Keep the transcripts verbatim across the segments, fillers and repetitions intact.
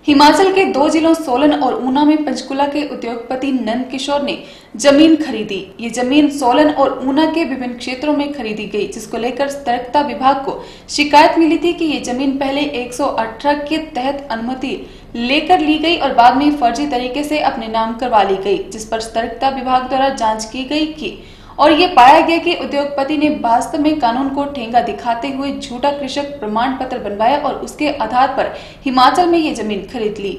हिमाचल के दो जिलों सोलन और ऊना में पंचकुला के उद्योगपति नंद किशोर ने जमीन खरीदी। ये जमीन सोलन और ऊना के विभिन्न क्षेत्रों में खरीदी गई, जिसको लेकर सतर्कता विभाग को शिकायत मिली थी कि ये जमीन पहले एक सौ अठारह के तहत अनुमति लेकर ली गई और बाद में फर्जी तरीके से अपने नाम करवा ली गई, जिस पर सतर्कता विभाग द्वारा जाँच की गई की और ये पाया गया कि उद्योगपति ने वास्तव में कानून को ठेंगा दिखाते हुए झूठा कृषक प्रमाण पत्र बनवाया और उसके आधार पर हिमाचल में ये जमीन खरीद ली।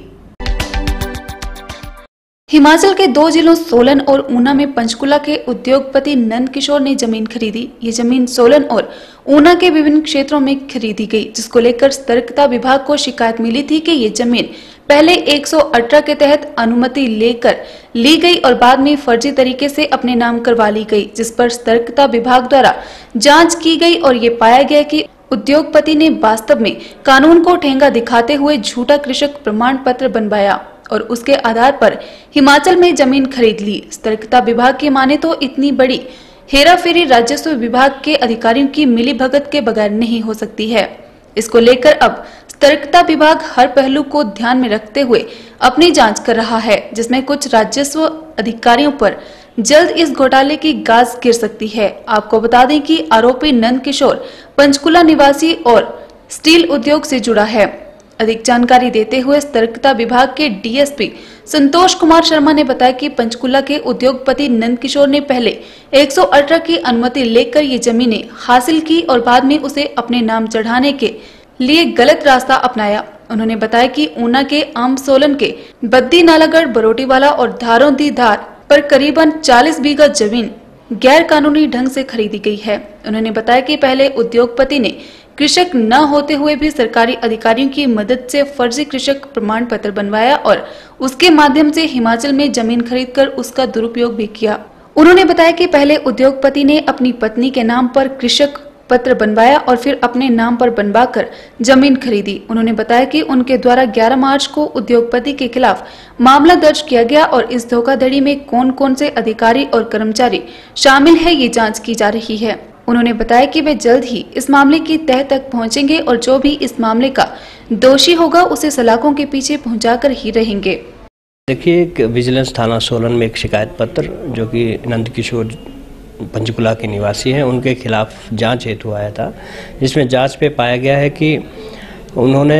हिमाचल के दो जिलों सोलन और ऊना में पंचकुला के उद्योगपति नंद किशोर ने जमीन खरीदी। ये जमीन सोलन और ऊना के विभिन्न क्षेत्रों में खरीदी गई, जिसको लेकर सतर्कता विभाग को शिकायत मिली थी कि ये जमीन पहले एक सौ अठारह के तहत अनुमति लेकर ली गई और बाद में फर्जी तरीके से अपने नाम करवा ली गई, जिस पर सतर्कता विभाग द्वारा जांच की गई और ये पाया गया कि उद्योगपति ने वास्तव में कानून को ठेंगा दिखाते हुए झूठा कृषक प्रमाण पत्र बनवाया और उसके आधार पर हिमाचल में जमीन खरीद ली। सतर्कता विभाग की माने तो इतनी बड़ी हेराफेरी राजस्व विभाग के अधिकारियों की मिलीभगत के बगैर नहीं हो सकती है। इसको लेकर अब सतर्कता विभाग हर पहलू को ध्यान में रखते हुए अपनी जांच कर रहा है, जिसमें कुछ राजस्व अधिकारियों पर जल्द इस घोटाले की गाज गिर सकती है। आपको बता दें कि आरोपी नंद किशोर पंचकुला निवासी और स्टील उद्योग से जुड़ा है। अधिक जानकारी देते हुए सतर्कता विभाग के डीएसपी संतोष कुमार शर्मा ने बताया कि पंचकुला के उद्योगपति नंद किशोर ने पहले एक सौ अठारह की अनुमति लेकर ये जमीनें हासिल की और बाद में उसे अपने नाम चढ़ाने के लिए गलत रास्ता अपनाया। उन्होंने बताया कि ऊना के आम सोलन के बद्दी नालागढ़ बरोटीवाला और धारों दी धार पर करीबन चालीस बीघा जमीन गैर कानूनी ढंग से खरीदी गई है। उन्होंने बताया कि पहले उद्योगपति ने कृषक न होते हुए भी सरकारी अधिकारियों की मदद से फर्जी कृषक प्रमाण पत्र बनवाया और उसके माध्यम से हिमाचल में जमीन खरीदकर उसका दुरुपयोग भी किया। उन्होंने बताया कि पहले उद्योगपति ने अपनी पत्नी के नाम पर कृषक पत्र बनवाया और फिर अपने नाम पर बनवाकर जमीन खरीदी। उन्होंने बताया कि उनके द्वारा ग्यारह मार्च को उद्योगपति के खिलाफ मामला दर्ज किया गया और इस धोखाधड़ी में कौन कौन से अधिकारी और कर्मचारी शामिल है, ये जांच की जा रही है। उन्होंने बताया कि वे जल्द ही इस मामले की तह तक पहुंचेंगे और जो भी इस मामले का दोषी होगा उसे सलाखों के पीछे पहुंचाकर ही रहेंगे। देखिए, विजिलेंस थाना सोलन में एक शिकायत पत्र जो कि नंद किशोर पंचकुला के निवासी हैं उनके खिलाफ जांच हेतु आया था, जिसमें जांच पे पाया गया है कि उन्होंने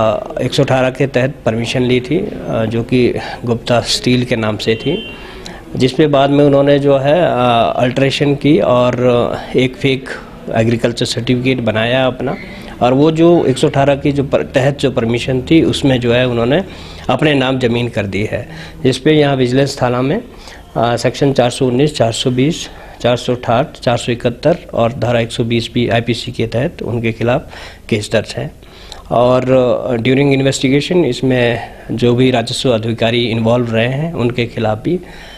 एक सौ अठारह के तहत परमिशन ली थी जो कि गुप्ता स्टील के नाम से थी, जिसपे बाद में उन्होंने जो है अल्ट्रेशन की और एक फेक एग्रीकल्चर सर्टिफिकेट बनाया अपना, और वो जो एक सौ अठारह की जो तहत जो परमिशन थी उसमें जो है उन्होंने अपने नाम जमीन कर दी है, जिसपे यहाँ विजिलेंस थाना में आ, सेक्शन चार सौ उन्नीस, चार सौ बीस, चार सौ अठाठ, चार सौ इकहत्तर और धारा एक सौ बीस भी आईपीसी के तहत उनके खिलाफ केस दर्ज है। और ड्यूरिंग इन्वेस्टिगेशन इसमें जो भी राजस्व अधिकारी इन्वॉल्व रहे हैं उनके खिलाफ भी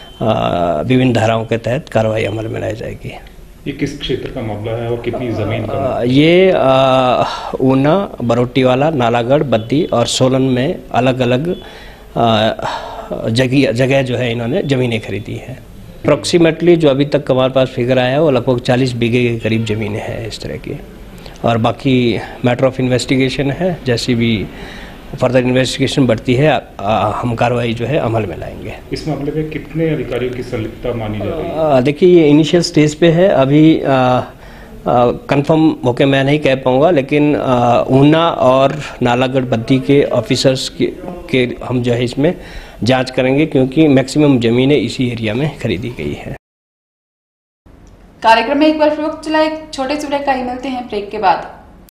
विभिन्न धाराओं के तहत कार्रवाई अमल में लाई जाएगी। ये किस क्षेत्र का मामला है और कितनी जमीन का? आ, ये ऊना, बरोटीवाला, नालागढ़, बद्दी और सोलन में अलग अलग जगह जगह जो है इन्होंने ज़मीनें खरीदी हैं। अप्रॉक्सीमेटली जो अभी तक हमारे पास फिगर आया है वो लगभग चालीस बीघे के करीब ज़मीनें हैं इस तरह की, और बाकी मैटर ऑफ इन्वेस्टिगेशन है। जैसी भी फर्दर इन्वेस्टिगेशन बढ़ती है आ, हम कार्रवाई जो है अमल में लाएंगे। इस मामले में कितने अधिकारियों की संलिप्तता मानी जा रही है? देखिए, ये इनिशियल स्टेज पे है, अभी कंफर्म होके मैं नहीं कह पाऊंगा, लेकिन ऊना और नालागढ़ बद्दी के ऑफिसर्स के, के हम जो है इसमें जांच करेंगे, क्योंकि मैक्सिमम जमीनें इसी एरिया में खरीदी गई है। कार्यक्रम में एक बार फिर चला एक छोटे से ब्रेक का ही, मिलते हैं ब्रेक के बाद।